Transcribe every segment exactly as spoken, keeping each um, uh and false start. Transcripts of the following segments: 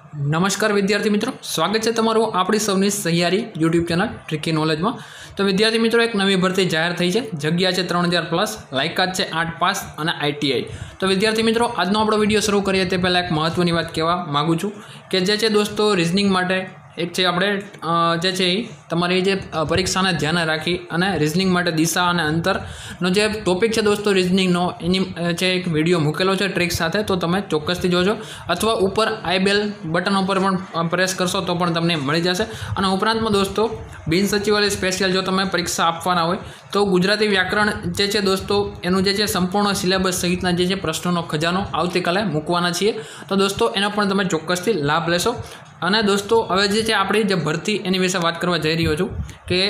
નમસ્કાર વિદ્યાર્થી મિત્રો, સ્વાગત છે તમારું આપણી સૌની સહિયારી યુટ્યુબ ચેનલ ટ્રિકી નોલેજમાં। તો વિદ્યાર્થી મિત્રો, એક નવી ભરતી જાહેર થઈ છે। જગ્યા છે ત્રણ હજાર પ્લસ, લાયકાત છે આઠ પાસ અને આઈટીઆઈ। તો વિદ્યાર્થી મિત્રો, આજનો આપણો વિડીયો શરૂ કરીએ તે પહેલાં એક મહત્ત્વની વાત કહેવા માગું છું કે જે છે દોસ્તો રિઝનિંગ માટે એક છે આપણે જે છે એ તમારી જે પરીક્ષાને ધ્યાને રાખી અને રિઝનિંગ માટે દિશા અને અંતરનો જે ટોપિક છે દોસ્તો રિઝનિંગનો એની છે એક વિડીયો મૂકેલો છે ટ્રિક સાથે, તો તમે ચોક્કસથી જોજો અથવા ઉપર આઈ બેલ બટન ઉપર પણ પ્રેસ કરશો તો પણ તમને મળી જશે। અને ઉપરાંતમાં દોસ્તો બિન સચિવાલય સ્પેશિયલ જો તમે પરીક્ષા આપવાના હોય તો ગુજરાતી વ્યાકરણ જે છે દોસ્તો એનું જે છે સંપૂર્ણ સિલેબસ સહિતના જે છે પ્રશ્નોનો ખજાનો આવતીકાલે મૂકવાના છીએ, તો દોસ્તો એનો પણ તમે ચોક્કસથી લાભ લેશો। અને દોસ્તો હવે જે છે આપણી જે ભરતી એની વિશે વાત કરવા જઈ રહ્યો છું કે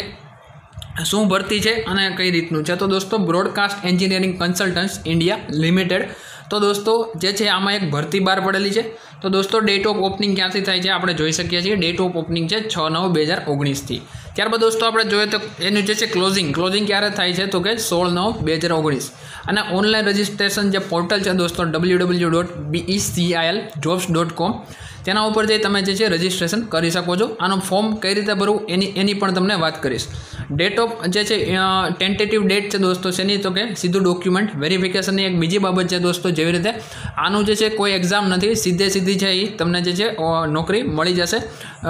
શું ભરતી છે અને કઈ રીતનું છે। તો દોસ્તો broadcast engineering consultants India limited, તો દોસ્તો જે છે આમાં એક ભરતી બહાર પડેલી છે। તો દોસ્તો ડેટ ઓફ ઓપનિંગ ક્યાંથી થાય છે આપણે જોઈ શકીએ છીએ। ડેટ ઓફ ઓપનિંગ છે છ નવ બે હજાર ઓગણીસથી। ત્યારબાદ દોસ્તો આપણે જોઈએ તો એનું જે છે ક્લોઝિંગ ક્લોઝિંગ ક્યારે થાય છે તો કે સોળ નવ બે હજાર ઓગણીસ। અને ઓનલાઈન રજિસ્ટ્રેશન જે પોર્ટલ છે દોસ્તો W W W dot BECIL jobs dot com તેના ઉપર જઈ તમે જે છે રજિસ્ટ્રેશન કરી શકો છો। આનું ફોર્મ કઈ રીતે ભરવું એની એની પણ તમને વાત કરીશ। ડેટ ઓફ જે છે ટેન્ટેટિવ ડેટ છે દોસ્તો શેની તો કે સીધું ડોક્યુમેન્ટ વેરિફિકેશનની એક બીજી બાબત છે દોસ્તો, જેવી રીતે આનું જે છે કોઈ એક્ઝામ નથી, સીધે સીધી છે એ તમને જે છે નોકરી મળી જશે।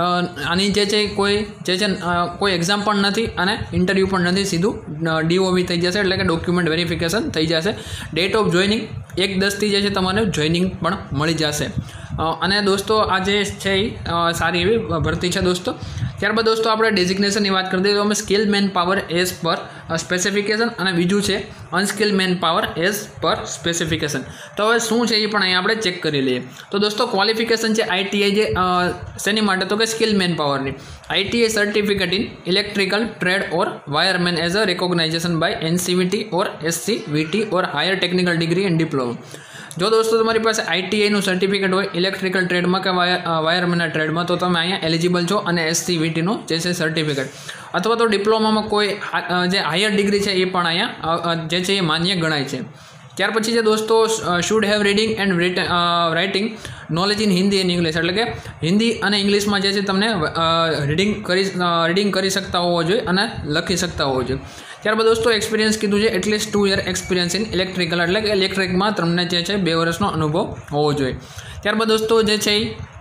આની જે છે કોઈ જે છે કોઈ એક્ઝામ પણ નથી અને ઇન્ટરવ્યૂ પણ નથી, સીધું ડીઓવી થઈ જશે, એટલે કે ડોક્યુમેન્ટ વેરિફિકેશન થઈ જશે। ડેટ ઓફ જોઈનિંગ એક દસથી જે છે તમારે જોઈનિંગ પણ મળી જશે। અને દોસ્તો આ જે છે એ સારી એવી ભરતી છે દોસ્તો। ત્યારબાદ દોસ્તો આપણે ડેઝિગ્નેશનની વાત કરી દઈએ તો અમે skill manpower as per specification અને બીજું છે unskill manpower as per specification. તો હવે શું છે એ પણ અહીંયા આપણે ચેક કરી લઈએ। તો દોસ્તો ક્વોલિફિકેશન છે આઈટીઆઈ જે શેની માટે તો કે સ્કિલ મેન પાવરની ITI certificate in electrical trade or wireman as a recognition by NCVT or SCVT or higher technical degree and diploma. જો દોસ્તો તમારી પાસે આઈટીઆઈનું સર્ટિફિકેટ હોય ઇલેક્ટ્રિકલ ટ્રેડમાં કે વાયર વાયરમેનના ટ્રેડમાં તો તમે અહીંયા એલિજિબલ છો, અને એસસીવીટીનું જે છે સર્ટિફિકેટ અથવા તો ડિપ્લોમામાં કોઈ જે હાયર ડિગ્રી છે એ પણ અહીંયા જે છે એ માન્ય ગણાય છે। ત્યાર પછી છે દોસ્તો should have reading and writing knowledge in Hindi and English, એટલે કે હિન્દી અને ઇંગ્લિશમાં જે છે તમને રીડિંગ કરી રીડિંગ કરી શકતા હોવો જોઈએ અને લખી શકતા હોવો જોઈએ। ત્યારબાદ દોસ્તો એક્સપિરિયન્સ કીધું છે at least two year experience in electrical, એટલે કે ઇલેક્ટ્રિકમાં તમને જે છે બે વર્ષનો અનુભવ હોવો જોઈએ। ત્યારબાદ દોસ્તો જે છે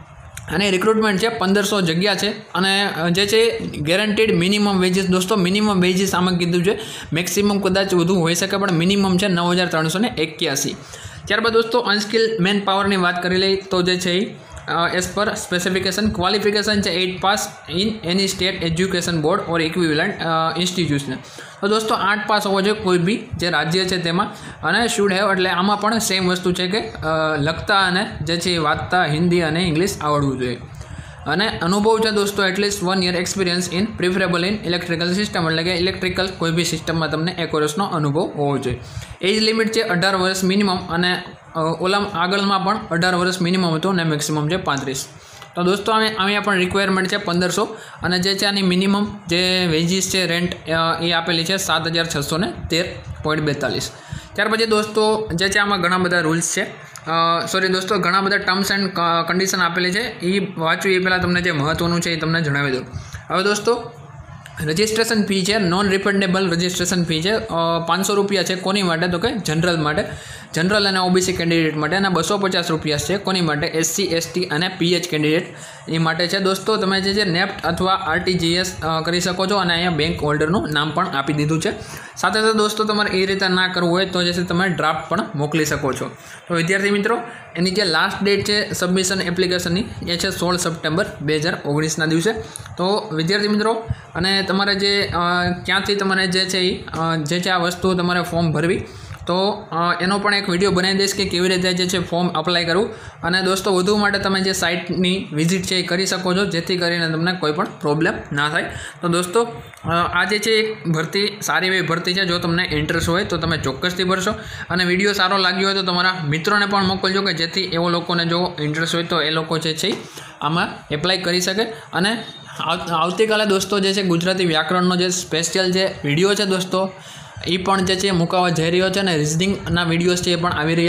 અને રિક્રુટમેન્ટ છે પંદરસો જગ્યા છે, અને જે છે ગેરંટીડ મિનિમમ વેજીસ દોસ્તો મિનિમમ વેજીસ આમાં કીધું છે, મેક્સિમમ કદાચ વધુ હોઈ શકે પણ મિનિમમ છે નવ હજાર ત્રણસો ને એક્યાસી। ત્યારબાદ દોસ્તો અનસ્કિલ મેન પાવરની વાત કરી લઈએ તો જે છે એઝ પર સ્પેસિફિકેશન ક્વોલિફિકેશન છે eight pass in any state education board or equivalent institution. તો દોસ્તો આઠ પાસ હોવો જોઈએ કોઈ બી જે રાજ્ય છે તેમાં, અને શુડ હેવ એટલે આમાં પણ સેમ વસ્તુ છે કે લખતા અને જે છે વાંચતા હિન્દી અને ઇંગ્લિશ આવડવું જોઈએ। અને અનુભવ છે દોસ્તો at least one year experience in preferable in electrical system, એટલે કે ઇલેક્ટ્રિકલ કોઈ બી સિસ્ટમમાં તમને એક વર્ષનો અનુભવ હોવો જોઈએ। એજ લિમિટ છે અઢાર વર્ષ મિનિમમ, અને ઓલા આગળમાં પણ અઢાર વર્ષ મિનિમમ હતું અને મેક્સિમમ છે પાંત્રીસ। તો દોસ્તો અમે અહીંયા પણ રિક્વાયરમેન્ટ છે પંદરસો, અને જે છે આની મિનિમમ જે વેજીસ છે રેન્ટ એ આપેલી છે સાત હજાર છસો ને તેર પોઈન્ટ બેતાલીસ। ત્યાર પછી દોસ્તો જે છે આમાં ઘણા બધા રૂલ્સ છે, સોરી દોસ્તો ઘણા બધા ટર્મ્સ એન્ડ કન્ડિશન આપેલી છે, એ વાંચવું એ પહેલાં તમને જે મહત્ત્વનું છે એ તમને જણાવી દઉં। હવે દોસ્તો રજિસ્ટ્રેશન ફી છે નોન રિફંડેબલ રજિસ્ટ્રેશન ફી છે પાંચસો રૂપિયા છે કોની માટે તો કે જનરલ માટે, જનરલ અને ઓબીસી કેન્ડિડેટ માટે, અને બસો પચાસ રૂપિયા છે કોની માટે એસસી એસટી અને પીએચ કેન્ડિડેટ એ માટે છે। દોસ્તો તમે જે છે નેફ્ટ અથવા આરટીજીએસ કરી શકો છો, અને અહીંયા બેંક હોલ્ડરનું નામ પણ આપી દીધું છે। સાથે સાથે દોસ્તો તમારે એ રીતે ના કરવું હોય તો જે છે તમે ડ્રાફ્ટ પણ મોકલી શકો છો। તો વિદ્યાર્થી મિત્રો એની જે લાસ્ટ ડેટ છે સબમિશન એપ્લિકેશનની એ છે સોળ સપ્ટેમ્બર બે હજાર ઓગણીસના દિવસે। તો વિદ્યાર્થી મિત્રો અને તમારે જે ક્યાંથી તમારે જે છે એ જે છે આ વસ્તુ તમારે ફોર્મ ભરવી, તો એનો પણ એક વિડીયો બનાવી દઈશ કે કેવી રીતે જે છે ફોર્મ અપ્લાય કરવું। અને દોસ્તો વધુ માટે તમે જે સાઇટની વિઝિટ છે એ કરી શકો છો, જેથી કરીને તમને કોઈ પણ પ્રોબ્લેમ ના થાય। તો દોસ્તો આ જે છે એક ભરતી સારી એવી ભરતી છે, જો તમને ઇન્ટરેસ્ટ હોય તો તમે ચોક્કસથી ભરશો, અને વિડીયો સારો લાગ્યો હોય તો તમારા મિત્રોને પણ મોકલજો કે જેથી એવો લોકોને જો ઇન્ટરેસ્ટ હોય તો એ લોકો જે છે આમાં એપ્લાય કરી શકે। અને આવતીકાલે દોસ્તો જે છે ગુજરાતી વ્યાકરણનો જે સ્પેશિયલ જે વિડીયો છે દોસ્તો એ પણ જે છે મૂકવા જઈ રહ્યો છે, અને રિઝનિંગના વિડીયોઝ છે એ પણ આવી રહ્યા છે।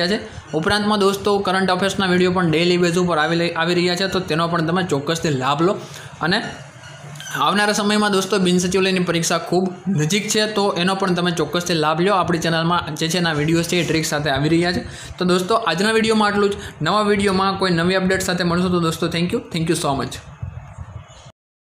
ઉપરાંતમાં દોસ્તો કરંટ અફેર્સના વિડીયો પણ ડેઇલી બેઝ ઉપર આવી આવી રહ્યા છે, તો તેનો પણ તમે ચોક્કસથી લાભ લો. અને આવનારા સમયમાં દોસ્તો બિન સચિવાલયની પરીક્ષા ખૂબ નજીક છે, તો એનો પણ તમે ચોક્કસથી લાભ લો. આપણી ચેનલમાં જે છે એના વિડીયોઝ છે એ ટ્રિક સાથે આવી રહ્યા છે. તો દોસ્તો આજના વિડીયોમાં આટલું જ. નવા વિડીયોમાં કોઈ નવી અપડેટ સાથે મળશું. તો દોસ્તો thank you thank you so much.